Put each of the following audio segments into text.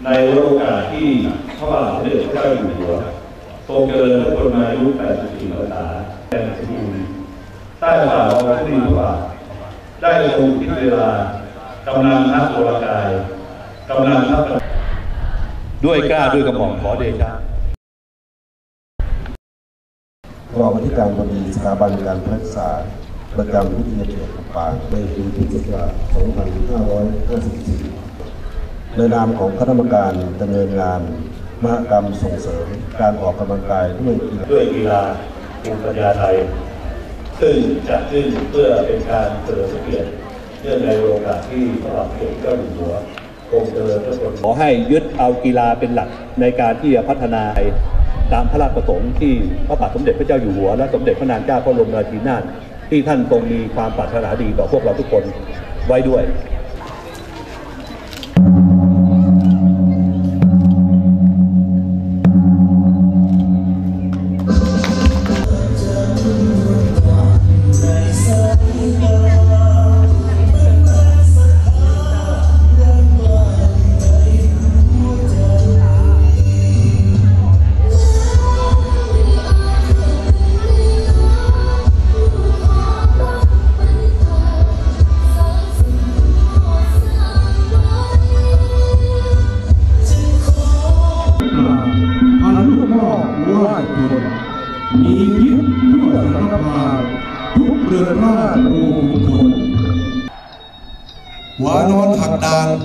ในโอกาสที่พระบาทสมเด็จพระเจ้าอยู่หัวทรงเจริญพระชนมายุ84 พรรษาแห่งสมบูรณ์ใต้ฝ่าละอองธุลีพระบาทได้ทรงพิจารณากำลังนักโบราณกายกำลังนักด้วยกล้าด้วยกระหม่อมขอเดชะรองอธิการบดีสถาบันการศึกษาประจำวิทยาเขตลำปางในปีพุทธศักราช 2554 ในนามของคณะกรรมการดำเนินงานมหกรรมส่งเสริมการออกกำลังกายด้วยกีฬาภูมิปัญญาไทยซึ่งจัดขึ้นเพื่อเป็นการเฉลิมพระเกียรติเนื่องในโอกาสที่พระบาทสมเด็จพระเจ้าอยู่หัวทรงเจริญพระชนมายุขอให้ยึดเอากีฬาเป็นหลักในการที่จะพัฒนาตามพระราชประสงค์ที่พระบาทสมเด็จพระเจ้าอยู่หัวและสมเด็จพระนางเจ้าพระบรมราชินีนาถที่ท่านทรงมีความปรารถนาดีต่อพวกเราทุกคนไว้ด้วยมียึดเพื่อสังฆทานทุกเรือนร่างรูปชนหัวนอนหักดาน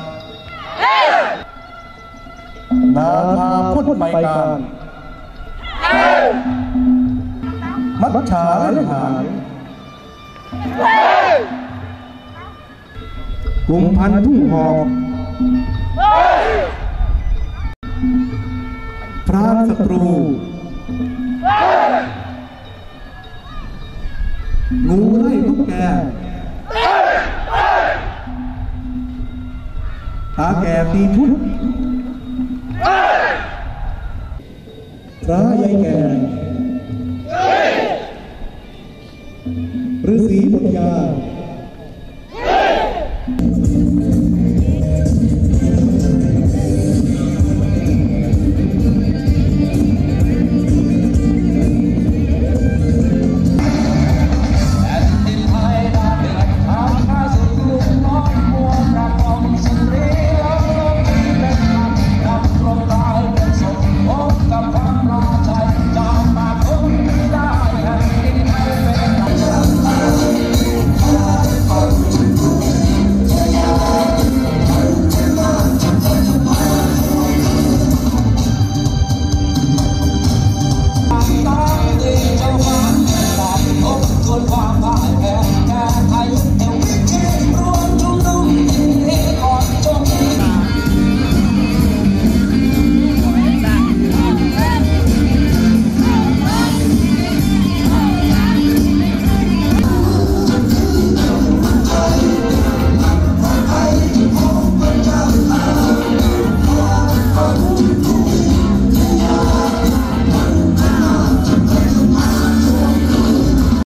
นาทาพุทธไมการมัจฉาและหารกลุ่มพันทุ่งหอกพรานศัตรูงูไล่ตุ๊กแกตาแก่ตีชุดพระยายแก่ฤาษีปัญญา